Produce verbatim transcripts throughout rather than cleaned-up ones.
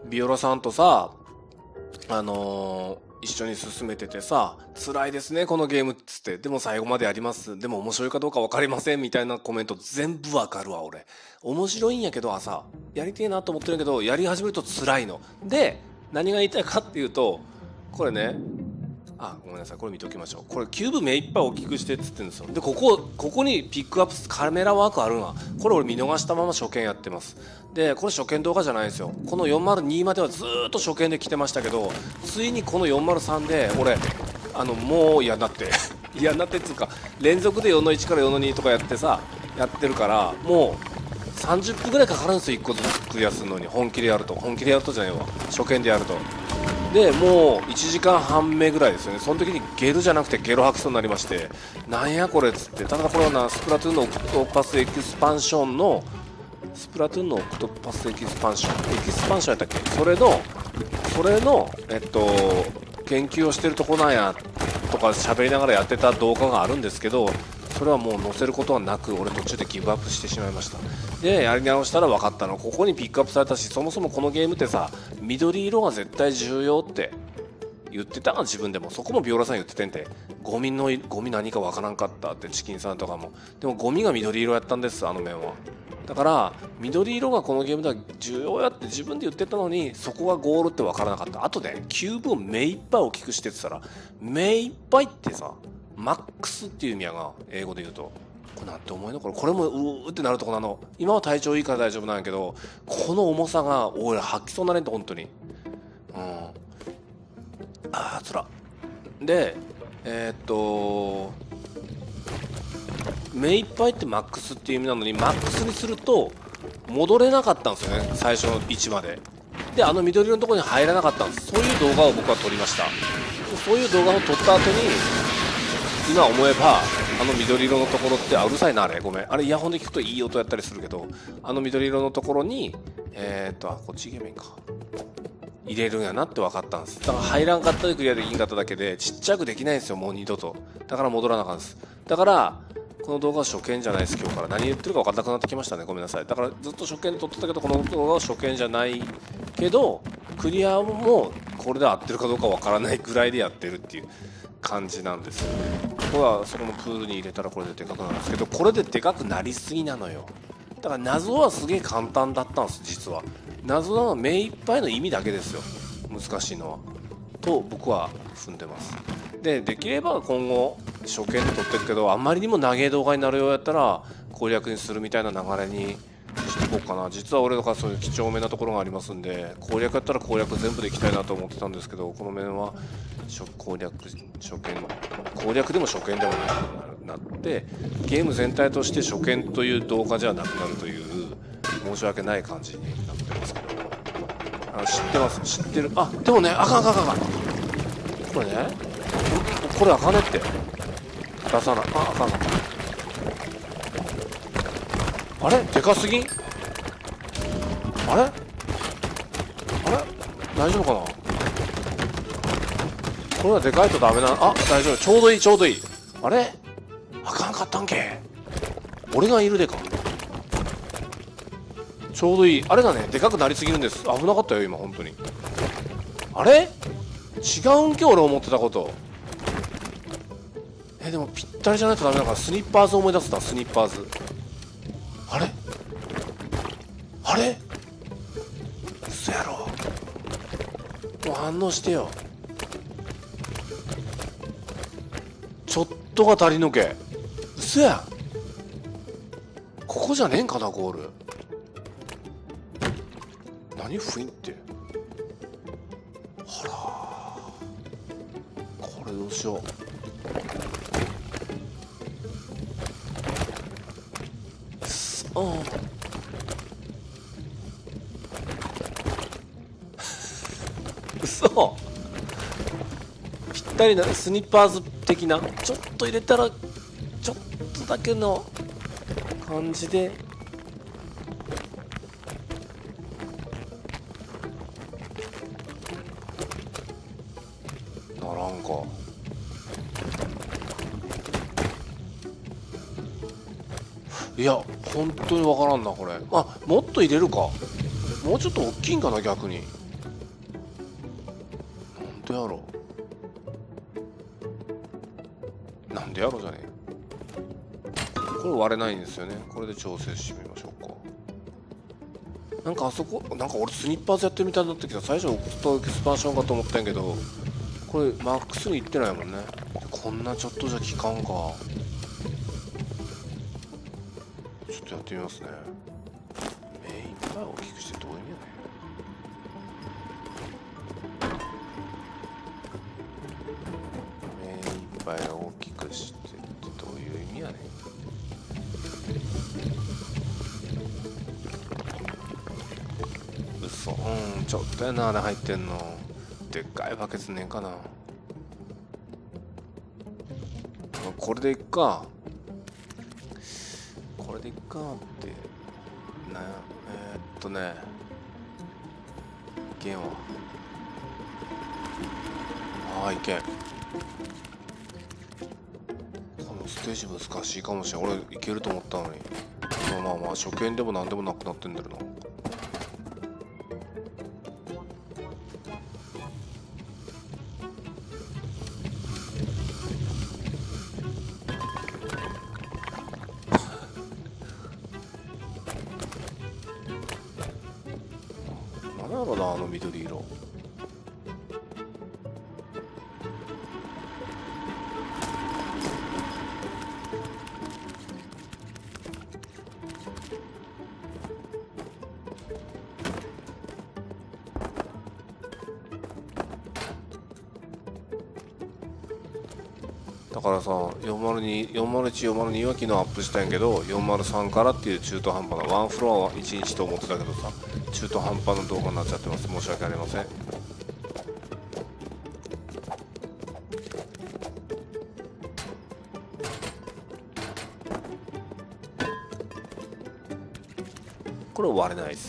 ビオラさんとさ、あのー、一緒に進めててさ、辛いですねこのゲームっつって、でも最後までやります、でも面白いかどうか分かりませんみたいなコメント全部わかるわ。俺面白いんやけどさ、やりてえなと思ってるけど、やり始めると辛いので、何が言いたいかっていうと、これね、あ、ごめんなさい、これ見ときましょう。これキューブ目いっぱい大きくしてっつってるんですよ。でここここにピックアップカメラワークあるな。これ俺見逃したまま初見やってます。でこれ初見動画じゃないんですよ。このよんまるにまではずーっと初見で来てましたけど、ついにこのよんまるさんで俺あのもう嫌になって嫌になってっつうか、連続でよんのいちからよんのにとかやってさ、やってるからもうさんじゅっぷんぐらいかかるんですよ、いっこずつクリアするのに。本気でやると、本気でやるとじゃないわ、初見でやると。でもういちじかんはんめぐらいですよね。その時にゲルじゃなくてゲロ吐きそうになりまして、なんやこれっつって。ただこれはな、スプラトゥーンのオクトパスエキスパンションのスプラトゥーンのオクトパスエキスパンションエキスパンションやったっけ、それのそれのえっと研究をしてるとこなんやとか喋りながらやってた動画があるんですけど、それはもう載せることはなく、俺途中でギブアップしてしまいました。でやり直したら分かったの、ここにピックアップされたし、そもそもこのゲームってさ、緑色が絶対重要って言ってた、自分でも。そこもビオラさん言っててんて、ゴミのゴミ何か分からんかったって、チキンさんとかも。でもゴミが緑色やったんです、あの面は。だから緑色がこのゲームでは重要やって自分で言ってたのに、そこがゴールって分からなかった。あとね、キューブを目いっぱい大きくしてってたら、目いっぱいってさ、マックスっていう意味やが、英語で言うと。これなんて思いのこれ、これもうーってなるとこなの。今は体調いいから大丈夫なんやけど、この重さが俺吐きそうなれんと、本当に。うん。あーつら。で、えー、っと、目いっぱいってマックスっていう意味なのに、マックスにすると戻れなかったんですよね、最初の位置まで。で、あの緑色のところに入らなかったんです。そういう動画を僕は撮りました。そういう動画を撮った後に、今思えばあの緑色のところって、あ、うるさいなあれ、ごめん、あれイヤホンで聞くといい音やったりするけど、あの緑色のところにえー、っとあこっちイケメンか入れるんやなって分かったんです。だから入らんかったでクリアできんかっただけで、ちっちゃくできないんですよ、もう二度と。だから戻らなあかんです。だからこの動画は初見じゃないです。今日から何言ってるか分かんなくなってきましたね、ごめんなさい。だからずっと初見で撮ってたけど、この動画は初見じゃないけど、クリアもこれで合ってるかどうか分からないぐらいでやってるっていう感じなんですよね。ここはそこのプールに入れたらこれででかくなるんですけど、これででかくなりすぎなのよ。だから謎はすげえ簡単だったんです、実は。謎なのは目いっぱいの意味だけですよ、難しいのはと僕は踏んでます。でできれば今後初見で撮ってるけど、あんまりにも長い動画になるようやったら攻略にするみたいな流れにしていこうかな。実は俺とかそういう几帳面なところがありますんで、攻略やったら攻略全部でいきたいなと思ってたんですけど、この面は攻略初見攻略でも初見でもなくなって、ゲーム全体として初見という動画じゃなくなるという申し訳ない感じになってますけど、あ、知ってます、知ってる。あ、でもね、あかんあかんあかんあかん、これね、これあかんねって出さない。あ、あかんあかん、あれでかすぎん、あれあれ大丈夫かな、これはでかいとダメな。あ、大丈夫、ちょうどいいちょうどいい。あれあかんかったんけ、俺がいるでか、ちょうどいい。あれがねでかくなりすぎるんです。危なかったよ今本当に。あれ違うんけ、俺思ってたこと。えでもぴったりじゃないとダメだから、スニッパーズ思い出すな、スニッパーズ。あれあれ嘘やろ、もう反応してよ。ちょっとが足りのけ、嘘やん。ここじゃねえんかなゴール。何雰囲気って。あらこれどうしよう。うん、嘘、ぴったりなスニッパーズ的な、ちょっと入れたらちょっとだけの感じで。ならんか。いや本当に分からんなこれ。あ、もっと入れるか、もうちょっと大きいんかな逆に。 でやろうなんでやろうじゃねえ。これ割れないんですよね。これで調整してみましょうか。なんかあそこなんか俺スニッパーズやってるみたいになってきた。最初オクストエクスパンションかと思ったんやけど、これマックスにいってないもんね。こんなちょっとじゃ効かんか。ちょっとやってみますね。目いっぱい大きくしてどういう意味やねん。目いっぱい大きくしてってどういう意味やねん。嘘。うん、ちょっとやな、あれ入ってんの。でっかいバケツねえかな。これでいっか。これでいっかってな。えー、っとねいけんわ。ああいけん。このステージ難しいかもしれん。俺いけると思ったのに。まあまあまあ初見でも何でもなくなってんだよな。何だろうな、あの緑色。だからさ、よんまるに、よんまるいち、よんまるには昨日アップしたんやけど、よんまるさんからっていう中途半端な、ワンフロアはいちにちと思ってたけどさ、中途半端な動画になっちゃってます。申し訳ありません。これ割れないです。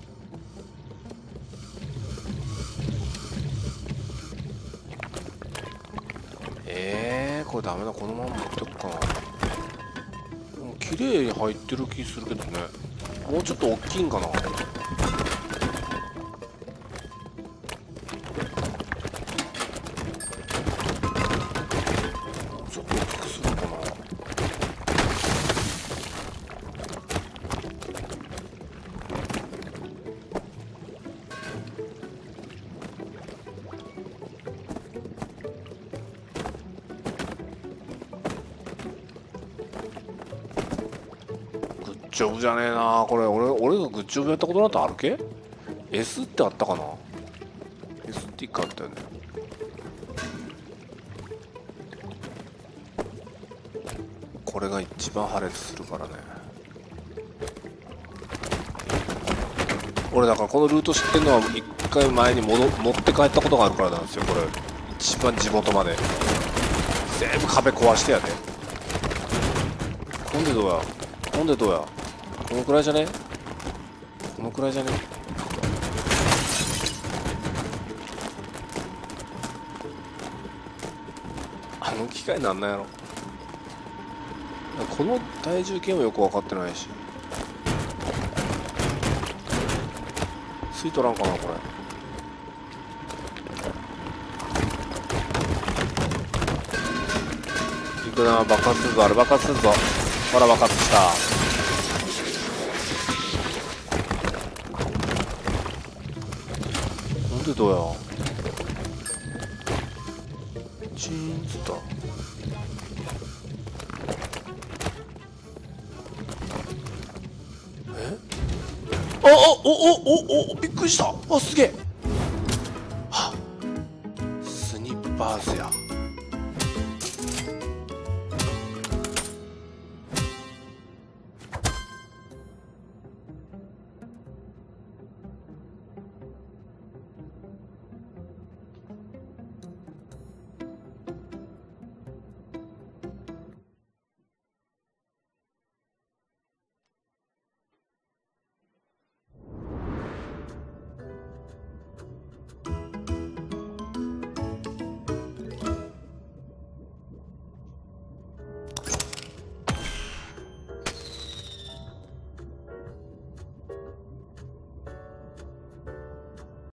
えー、これダメだ。このまま持ってくかな。綺麗に入ってる気するけどね。もうちょっと大きいんかな。ちょっと大きくするかな。グッジョブじゃねえなこれ。俺俺がグッジョブやったことなんてあるけ？ S ってあったかな。 S っていっかいあったよね。これが一番破裂するからね。俺だからこのルート知ってるのは一回前に戻持って帰ったことがあるからなんですよ。これ一番地元まで全部壁壊してやで。ほんでどうやほんでどうやこのくらいじゃねこのくらいじゃねあの機械なんなんやろ。この体重計もよく分かってないし。吸い取らんかなこれ。いくな。爆発するぞ。あれ爆発するぞ。ほら爆発した。なんでどうやチーンっつった。えああおおおおびっくりした。あすげえ。はスニッパーズや。